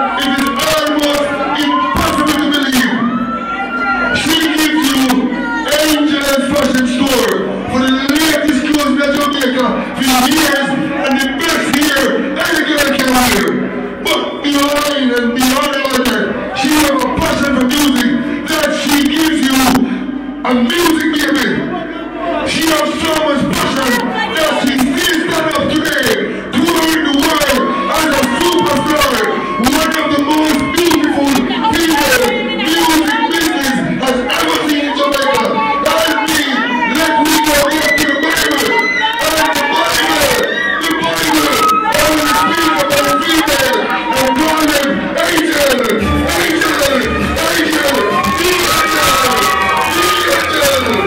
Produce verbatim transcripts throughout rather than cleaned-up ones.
it is almost impossible to believe. She gives you Angel's Fashion Store for the latest clothes in Jamaica for years and the best hair any girl can wear. But behind and beyond all that, she has a passion for music that she gives you a music baby. She has so much passion that she still stands up today, touring the world as a superstar, one of the most beautiful female music business has ever seen in Jamaica. That means, let me go back to the Bible. And the Bible, the Bible, I will speak about the female and call them angel, angel, angel, the angel, the angel.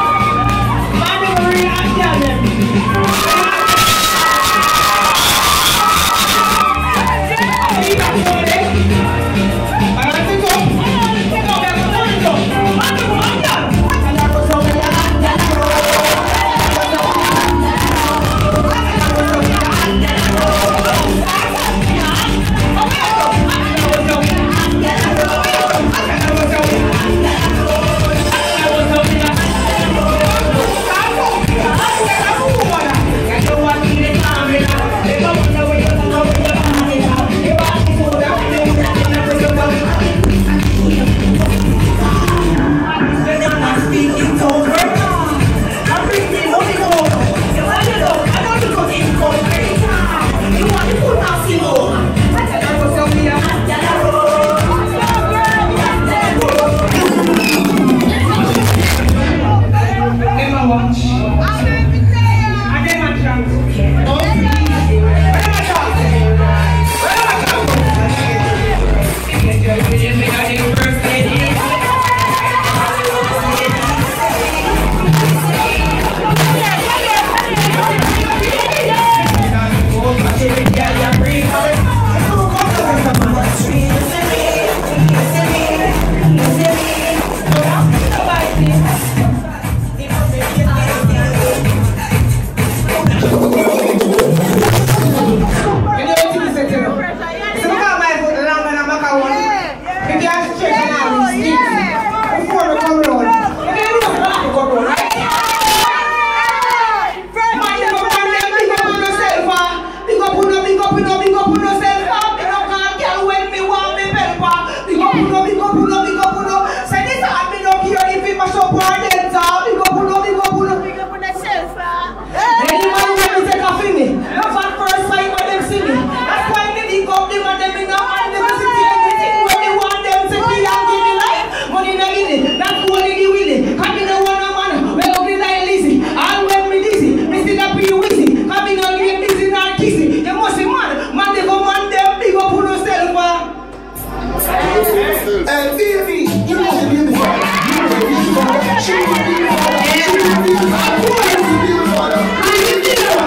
And baby, you know the beautiful. You know the beautiful. She is beautiful. She is beautiful. Who is beautiful? Who is beautiful?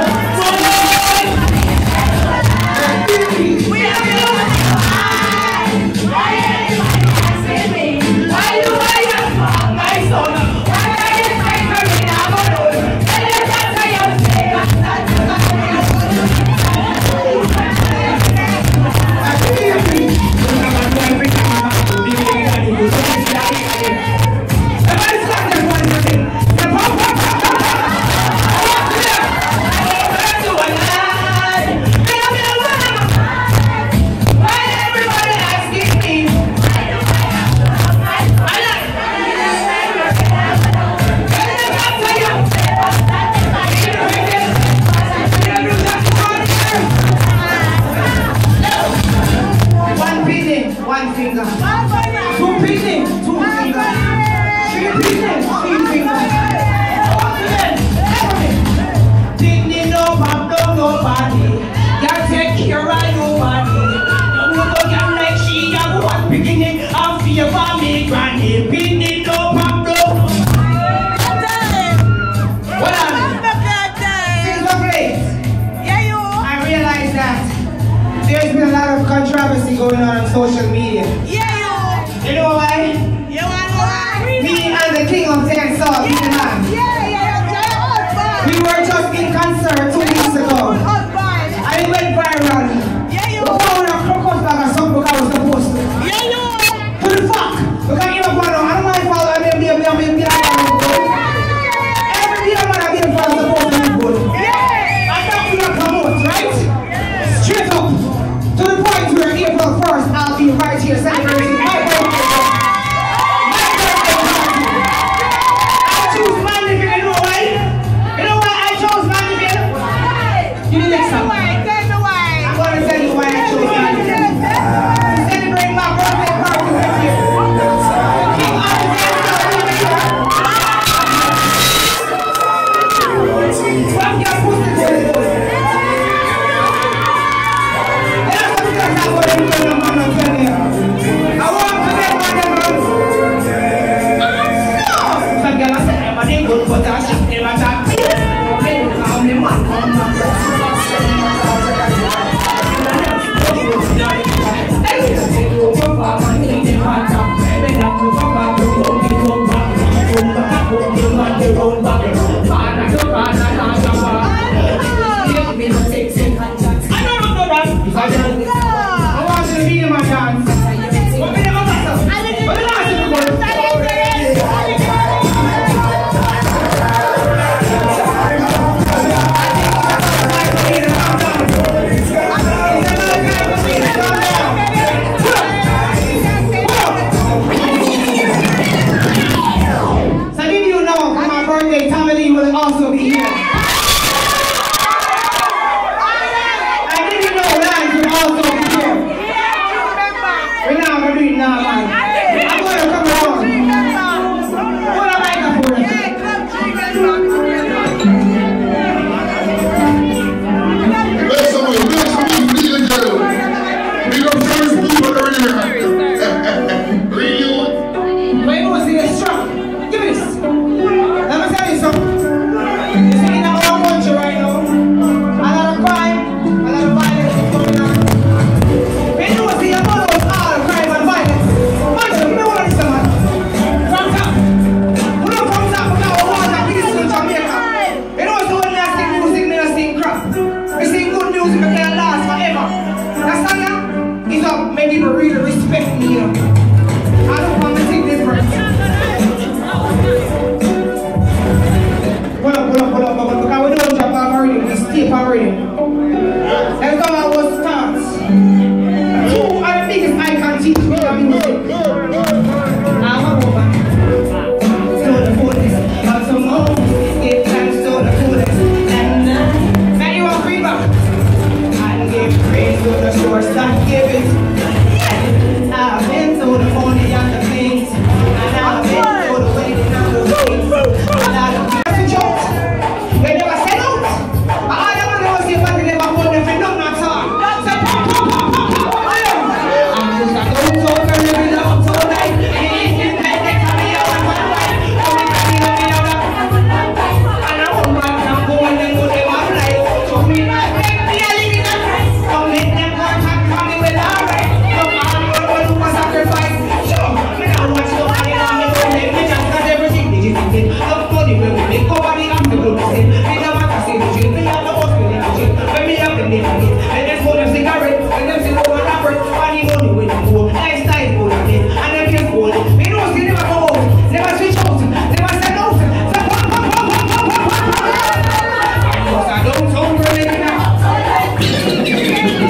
And baby, we are beautiful. Why everybody asking me? Why do I have my son? Why are you trying to be a balloon? Tell you that I am saying that one finger, two pinning, two fingers, three pinning, three fingers, pinning no pop, no nobody, you take care of nobody. You go get like she, you go one beginning, and fear for me granny, pinning no pop, no nobody. What happened? Things are great. Yeah, you. I realize that there's been a lot of controversy going on on social media. Yeah, you. You know why? You want why? Me and the king of dance hall, yeah, the man. Yeah, yeah, yeah. We were just in concert two weeks ago. And it went viral. Yeah, you. We found a crocus bag or something because April first, I'll be right here celebrating my birthday. My birthday party. I choose Mandeville, you know why? You know why I chose Mandeville? You need next time. I'm going to tell you why I chose Mandeville. To celebrate my birthday party with you. King of the day, from your pussy to the door.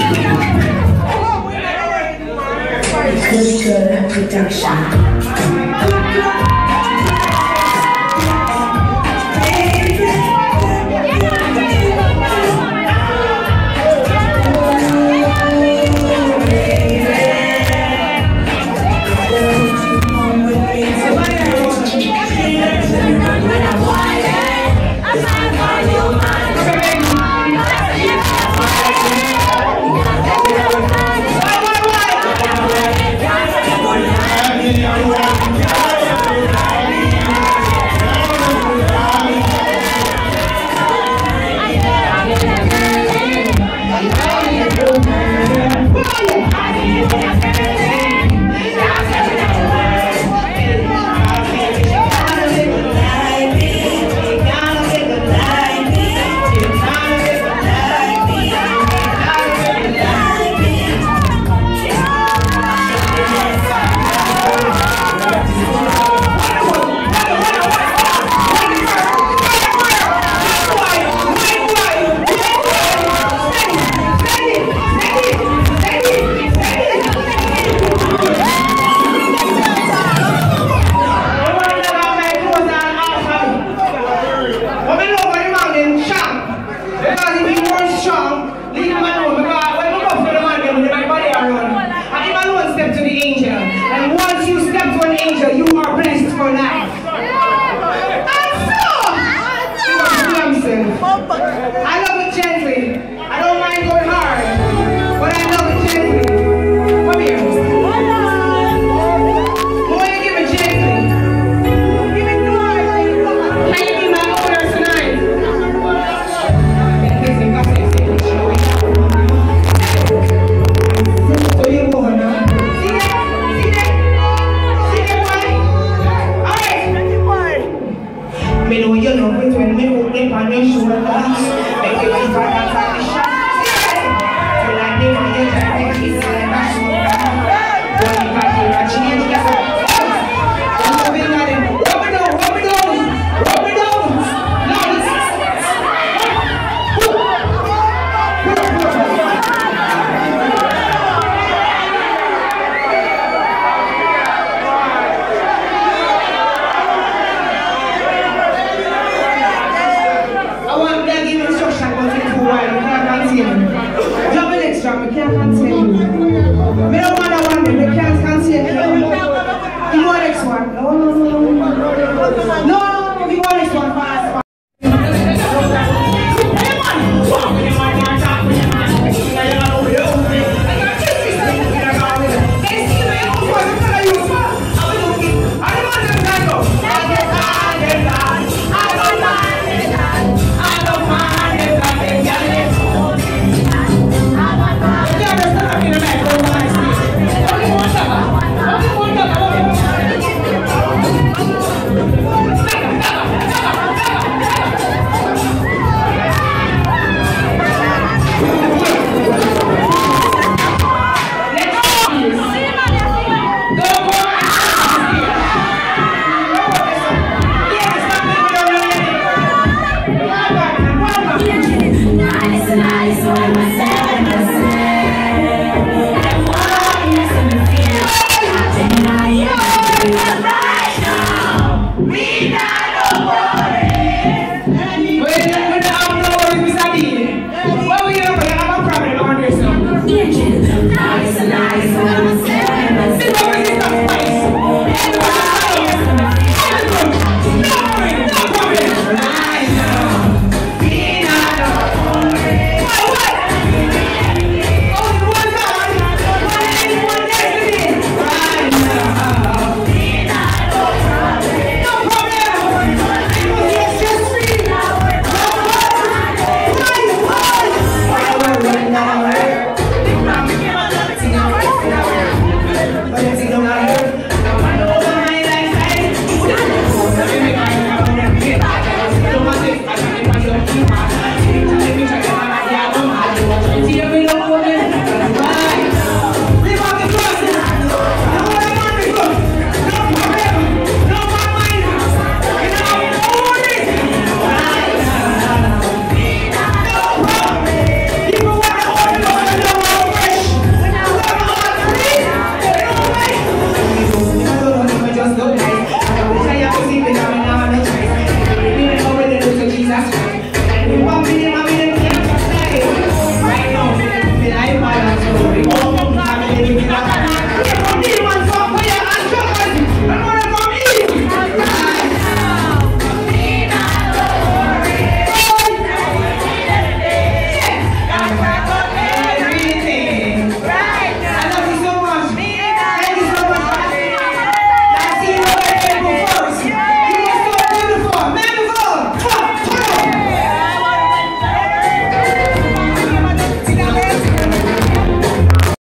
Production.